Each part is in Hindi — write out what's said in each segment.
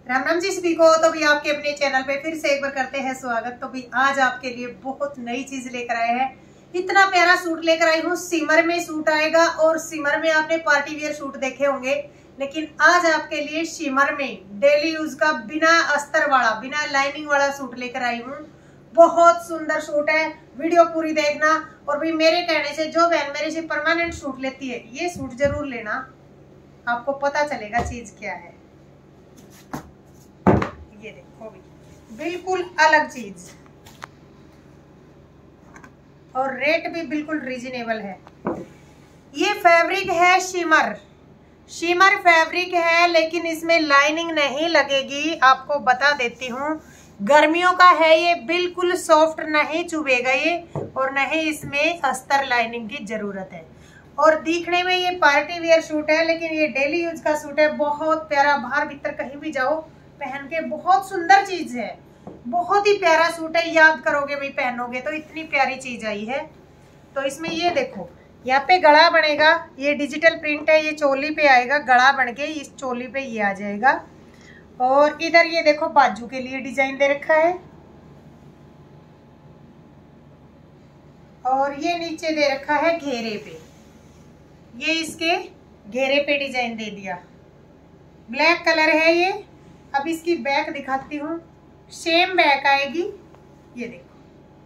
राम राम जी सभी को। तो भी आपके अपने चैनल पे फिर से एक बार करते हैं स्वागत। तो भी आज आपके लिए बहुत नई चीज लेकर आए हैं। इतना प्यारा सूट लेकर आई हूँ। सिमर में सूट आएगा और सिमर में आपने पार्टी वेयर सूट देखे होंगे, लेकिन आज आपके लिए शिमर में डेली यूज का बिना अस्तर वाला बिना लाइनिंग वाला सूट लेकर आई हूँ। बहुत सुंदर सूट है, वीडियो पूरी देखना। और भी मेरे कहने से जो बहन मेरे से परमानेंट सूट लेती है ये सूट जरूर लेना, आपको पता चलेगा चीज क्या है। ये देखो भी बिल्कुल अलग चीज और रेट भी बिल्कुल रीजनेबल है। ये फैब्रिक है शिमर फैब्रिक है, लेकिन इसमें लाइनिंग नहीं लगेगी। आपको बता देती हूँ, गर्मियों का है ये, बिल्कुल सॉफ्ट नहीं चुभेगा ये, और नहीं इसमें अस्तर लाइनिंग की जरूरत है। और दिखने में ये पार्टी वेयर सूट है, लेकिन ये डेली यूज का सूट है। बहुत प्यारा, बाहर भीतर कहीं भी जाओ पहन के बहुत सुंदर चीज है। बहुत ही प्यारा सूट है, याद करोगे भाई, पहनोगे तो इतनी प्यारी चीज आई है। तो इसमें ये देखो, यहाँ पे गला बनेगा, ये डिजिटल प्रिंट है, ये चोली पे आएगा, गला बन के इस चोली पे ये आ जाएगा। और इधर ये देखो बाजू के लिए डिजाइन दे रखा है, और ये नीचे दे रखा है घेरे पे, ये इसके घेरे पे डिजाइन दे दिया। ब्लैक कलर है ये। अब इसकी बैक दिखाती हूँ, सेम बैक आएगी। ये देखो,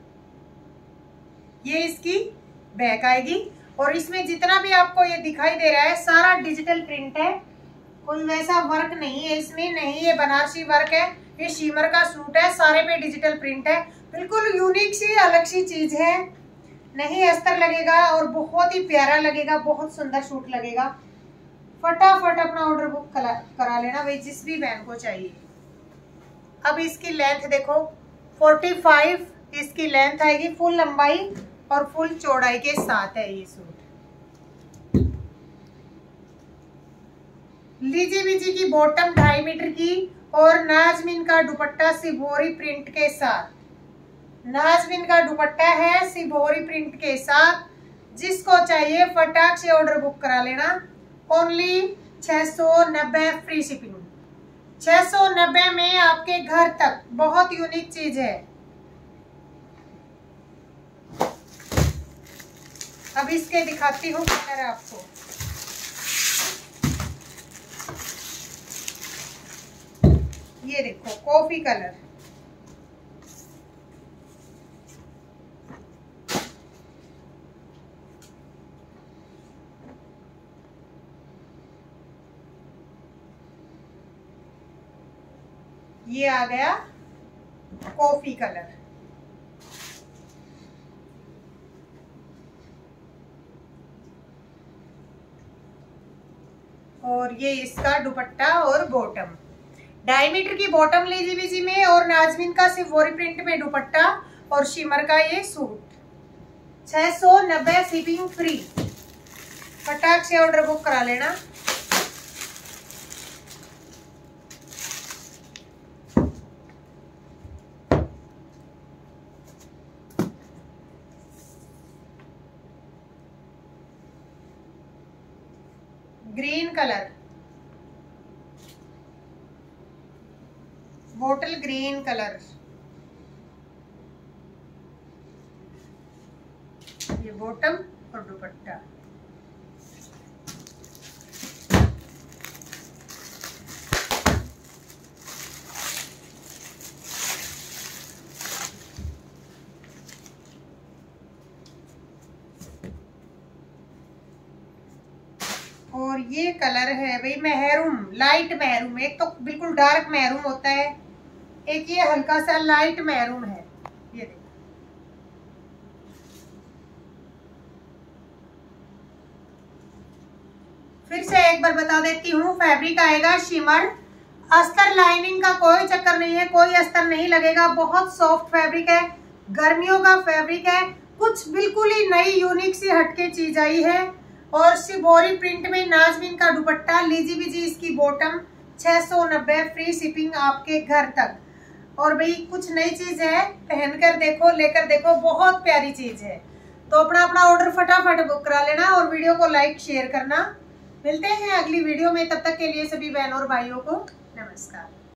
ये इसकी बैक आएगी। और इसमें जितना भी आपको ये दिखाई दे रहा है सारा डिजिटल प्रिंट है, कोई वैसा वर्क नहीं है इसमें, नहीं ये बनारसी वर्क है। ये शिमर का सूट है, सारे पे डिजिटल प्रिंट है, बिल्कुल यूनिक सी अलग सी चीज है। नहीं अस्तर लगेगा और बहुत ही प्यारा लगेगा, बहुत सुंदर सूट लगेगा। फटाफट अपना ऑर्डर बुक करा लेना भाई, जिस भी बहन को चाहिए। अब इसकी लेंथ देखो, 45 इसकी लेंथ आएगी, फुल लंबाई और फुल चौड़ाई के साथ है ये सूट। लीजी बीजी की बॉटम 2.5 मीटर की, और नाजमीन का दुपट्टा सिबोरी प्रिंट के साथ। नाजमीन का दुपट्टा है सिबोरी प्रिंट के साथ। जिसको चाहिए फटाक से ऑर्डर बुक करा लेना। Only 690 free shipping. 690 में आपके घर तक। बहुत यूनिक चीज है। अब इसके दिखाती हूँ कलर आपको। ये देखो कॉफी कलर, ये आ गया कॉफी कलर। और ये इसका दुपट्टा और बॉटम, 2.5 मीटर की बॉटम लीजी बीजी में, और नाजमीन का सिवोरी प्रिंट में दुपट्टा, और शिमर का ये सूट। 690 shipping free. फटाक से ऑर्डर बुक करा लेना। Green colour, bottle green colour, ये बॉटम और दुपट्टा। और ये कलर है भाई मैरून, लाइट मैरून। एक तो बिल्कुल डार्क मैरून होता है, एक ये हल्का सा लाइट मैरून है। ये देखो, फिर से एक बार बता देती हूँ, फैब्रिक आएगा शिमर। अस्तर लाइनिंग का कोई चक्कर नहीं है, कोई अस्तर नहीं लगेगा। बहुत सॉफ्ट फैब्रिक है, गर्मियों का फैब्रिक है। कुछ बिल्कुल ही नई यूनिक सी हटके चीज आई है। और सिबोरी प्रिंट में नाजमीन का दुपट्टा, लीजी बीजी इसकी बॉटम। 690 फ्री शिपिंग आपके घर तक। और भाई कुछ नई चीज है, पहनकर देखो, लेकर देखो, बहुत प्यारी चीज है। तो अपना ऑर्डर फटाफट बुक करा लेना और वीडियो को लाइक शेयर करना। मिलते हैं अगली वीडियो में, तब तक के लिए सभी बहनों और भाइयों को नमस्कार।